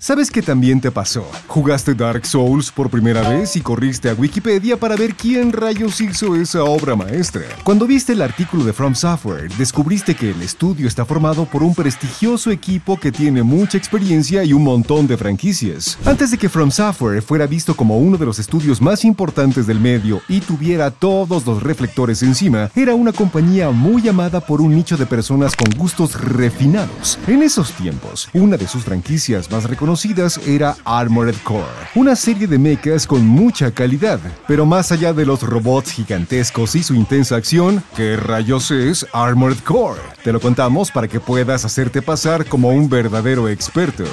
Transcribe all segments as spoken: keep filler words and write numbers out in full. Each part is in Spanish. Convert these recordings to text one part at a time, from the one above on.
¿Sabes qué también te pasó? Jugaste Dark Souls por primera vez y corriste a Wikipedia para ver quién rayos hizo esa obra maestra. Cuando viste el artículo de From Software, descubriste que el estudio está formado por un prestigioso equipo que tiene mucha experiencia y un montón de franquicias. Antes de que From Software fuera visto como uno de los estudios más importantes del medio y tuviera todos los reflectores encima, era una compañía muy amada por un nicho de personas con gustos refinados. En esos tiempos, una de sus franquicias más reconocidas era Armored Core, una serie de mechas con mucha calidad. Pero más allá de los robots gigantescos y su intensa acción, ¿qué rayos es Armored Core? Te lo contamos para que puedas hacerte pasar como un verdadero experto.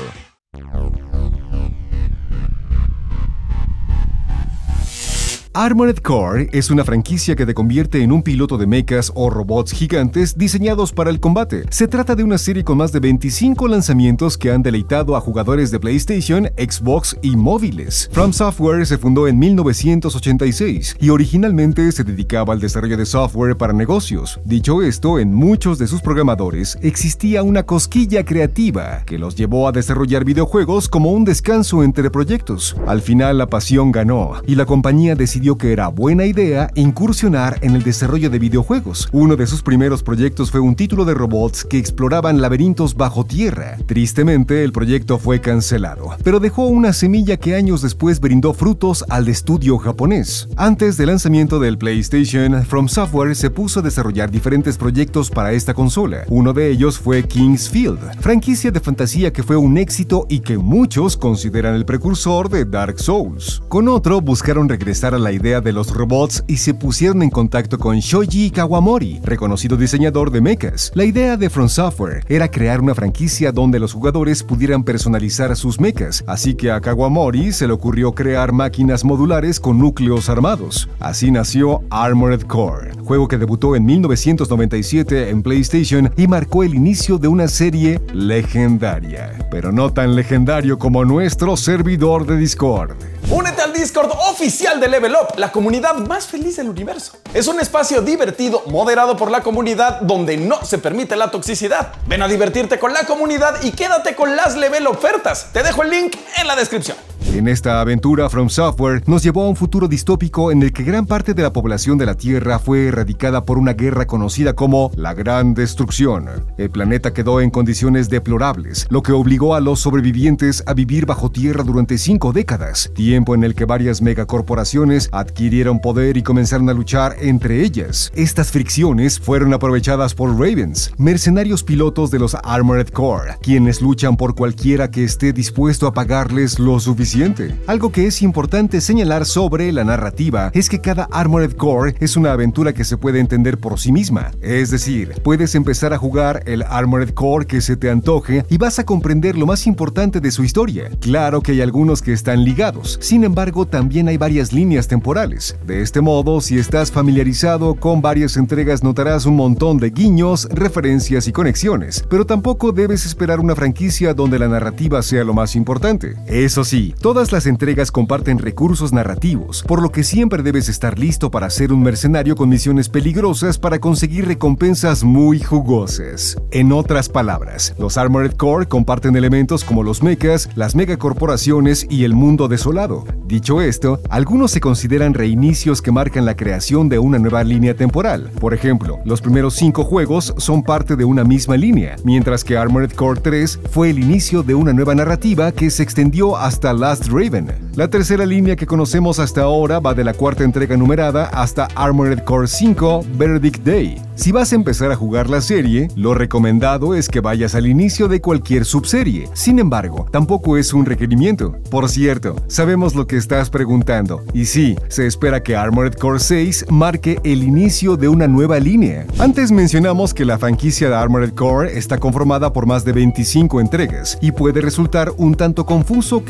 Armored Core es una franquicia que te convierte en un piloto de mechas o robots gigantes diseñados para el combate. Se trata de una serie con más de veinticinco lanzamientos que han deleitado a jugadores de PlayStation, Xbox y móviles. From Software se fundó en mil novecientos ochenta y seis y originalmente se dedicaba al desarrollo de software para negocios. Dicho esto, en muchos de sus programadores existía una cosquilla creativa que los llevó a desarrollar videojuegos como un descanso entre proyectos. Al final la pasión ganó y la compañía decidió que era buena idea incursionar en el desarrollo de videojuegos. Uno de sus primeros proyectos fue un título de robots que exploraban laberintos bajo tierra. Tristemente, el proyecto fue cancelado, pero dejó una semilla que años después brindó frutos al estudio japonés. Antes del lanzamiento del PlayStation, From Software se puso a desarrollar diferentes proyectos para esta consola. Uno de ellos fue King's Field, franquicia de fantasía que fue un éxito y que muchos consideran el precursor de Dark Souls. Con otro, buscaron regresar a la idea de los robots y se pusieron en contacto con Shoji Kawamori, reconocido diseñador de mechas. La idea de From Software era crear una franquicia donde los jugadores pudieran personalizar sus mechas, así que a Kawamori se le ocurrió crear máquinas modulares con núcleos armados. Así nació Armored Core, juego que debutó en mil novecientos noventa y siete en PlayStation y marcó el inicio de una serie legendaria, pero no tan legendario como nuestro servidor de Discord. Únete al Discord oficial de Level Up, la comunidad más feliz del universo. Es un espacio divertido, moderado por la comunidad, donde no se permite la toxicidad. Ven a divertirte con la comunidad y quédate con las Level ofertas. Te dejo el link en la descripción. En esta aventura, From Software nos llevó a un futuro distópico en el que gran parte de la población de la Tierra fue erradicada por una guerra conocida como la Gran Destrucción. El planeta quedó en condiciones deplorables, lo que obligó a los sobrevivientes a vivir bajo tierra durante cinco décadas, tiempo en el que varias megacorporaciones adquirieron poder y comenzaron a luchar entre ellas. Estas fricciones fueron aprovechadas por Ravens, mercenarios pilotos de los Armored Core, quienes luchan por cualquiera que esté dispuesto a pagarles lo suficiente. Algo que es importante señalar sobre la narrativa es que cada Armored Core es una aventura que se puede entender por sí misma. Es decir, puedes empezar a jugar el Armored Core que se te antoje y vas a comprender lo más importante de su historia. Claro que hay algunos que están ligados, sin embargo también hay varias líneas temporales. De este modo, si estás familiarizado con varias entregas notarás un montón de guiños, referencias y conexiones, pero tampoco debes esperar una franquicia donde la narrativa sea lo más importante. Eso sí, todas las entregas comparten recursos narrativos, por lo que siempre debes estar listo para ser un mercenario con misiones peligrosas para conseguir recompensas muy jugosas. En otras palabras, los Armored Core comparten elementos como los mechas, las megacorporaciones y el mundo desolado. Dicho esto, algunos se consideran reinicios que marcan la creación de una nueva línea temporal. Por ejemplo, los primeros cinco juegos son parte de una misma línea, mientras que Armored Core tres fue el inicio de una nueva narrativa que se extendió hasta Last Raven. La tercera línea que conocemos hasta ahora va de la cuarta entrega numerada hasta Armored Core cinco Verdict Day. Si vas a empezar a jugar la serie, lo recomendado es que vayas al inicio de cualquier subserie. Sin embargo, tampoco es un requerimiento. Por cierto, sabemos lo que estás preguntando. Y sí, se espera que Armored Core seis marque el inicio de una nueva línea. Antes mencionamos que la franquicia de Armored Core está conformada por más de veinticinco entregas y puede resultar un tanto confuso que su más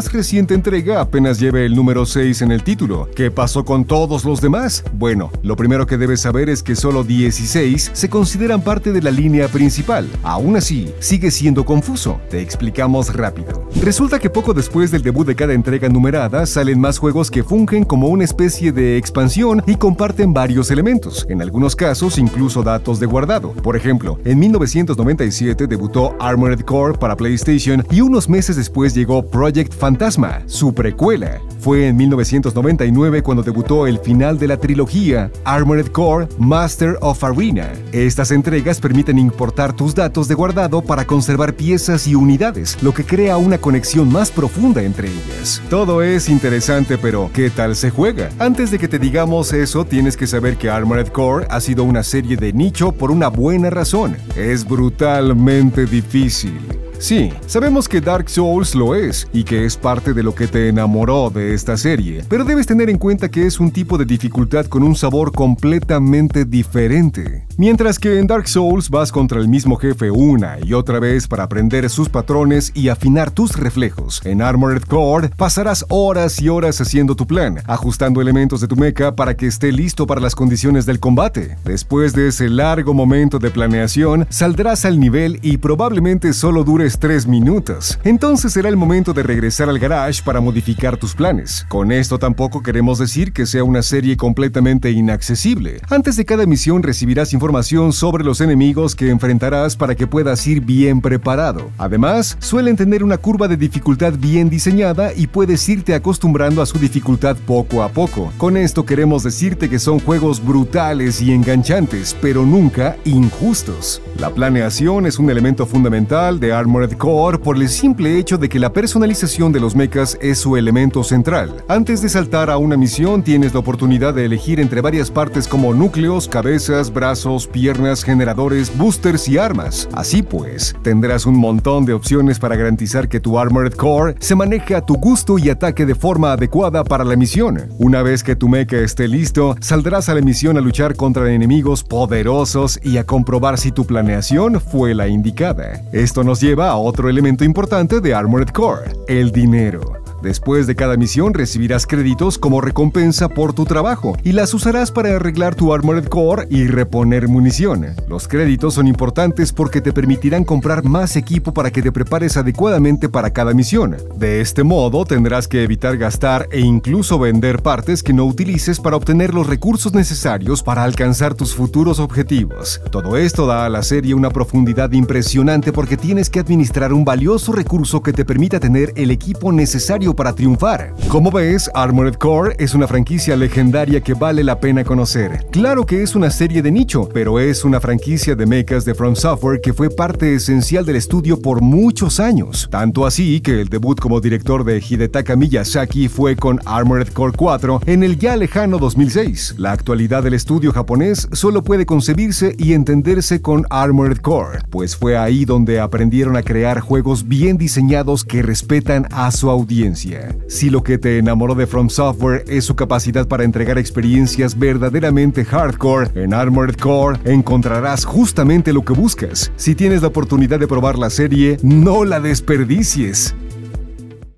más reciente entrega apenas lleve el número seis en el título. ¿Qué pasó con todos los demás? Bueno, lo primero que debes saber es que solo dieciséis se consideran parte de la línea principal. Aún así, sigue siendo confuso. Te explicamos rápido. Resulta que poco después del debut de cada entrega numerada, salen más juegos que fungen como una especie de expansión y comparten varios elementos, en algunos casos incluso datos de guardado. Por ejemplo, en mil novecientos noventa y siete debutó Armored Core para PlayStation y unos meses después llegó Project Phantasma, su precuela. Fue en mil novecientos noventa y nueve cuando debutó el final de la trilogía, Armored Core Master of Arena. Estas entregas permiten importar tus datos de guardado para conservar piezas y unidades, lo que crea una conexión más profunda entre ellas. Todo es interesante, pero ¿qué tal se juega? Antes de que te digamos eso, tienes que saber que Armored Core ha sido una serie de nicho por una buena razón. Es brutalmente difícil. Sí, sabemos que Dark Souls lo es, y que es parte de lo que te enamoró de esta serie, pero debes tener en cuenta que es un tipo de dificultad con un sabor completamente diferente. Mientras que en Dark Souls vas contra el mismo jefe una y otra vez para aprender sus patrones y afinar tus reflejos, en Armored Core pasarás horas y horas haciendo tu plan, ajustando elementos de tu mecha para que esté listo para las condiciones del combate. Después de ese largo momento de planeación, saldrás al nivel y probablemente solo dure tres minutos. Entonces será el momento de regresar al garage para modificar tus planes. Con esto tampoco queremos decir que sea una serie completamente inaccesible. Antes de cada misión recibirás información sobre los enemigos que enfrentarás para que puedas ir bien preparado. Además, suelen tener una curva de dificultad bien diseñada y puedes irte acostumbrando a su dificultad poco a poco. Con esto queremos decirte que son juegos brutales y enganchantes, pero nunca injustos. La planeación es un elemento fundamental de Armored Core por el simple hecho de que la personalización de los mechas es su elemento central. Antes de saltar a una misión, tienes la oportunidad de elegir entre varias partes como núcleos, cabezas, brazos, piernas, generadores, boosters y armas. Así pues, tendrás un montón de opciones para garantizar que tu Armored Core se maneje a tu gusto y ataque de forma adecuada para la misión. Una vez que tu mecha esté listo, saldrás a la misión a luchar contra enemigos poderosos y a comprobar si tu planeación fue la indicada. Esto nos lleva a otro elemento importante de Armored Core, el dinero. Después de cada misión recibirás créditos como recompensa por tu trabajo y las usarás para arreglar tu Armored Core y reponer munición. Los créditos son importantes porque te permitirán comprar más equipo para que te prepares adecuadamente para cada misión. De este modo tendrás que evitar gastar e incluso vender partes que no utilices para obtener los recursos necesarios para alcanzar tus futuros objetivos. Todo esto da a la serie una profundidad impresionante porque tienes que administrar un valioso recurso que te permita tener el equipo necesario para triunfar. Como ves, Armored Core es una franquicia legendaria que vale la pena conocer. Claro que es una serie de nicho, pero es una franquicia de mechas de From Software que fue parte esencial del estudio por muchos años. Tanto así que el debut como director de Hidetaka Miyazaki fue con Armored Core cuatro en el ya lejano dos mil seis. La actualidad del estudio japonés solo puede concebirse y entenderse con Armored Core, pues fue ahí donde aprendieron a crear juegos bien diseñados que respetan a su audiencia. Si lo que te enamoró de From Software es su capacidad para entregar experiencias verdaderamente hardcore, en Armored Core encontrarás justamente lo que buscas. Si tienes la oportunidad de probar la serie, no la desperdicies.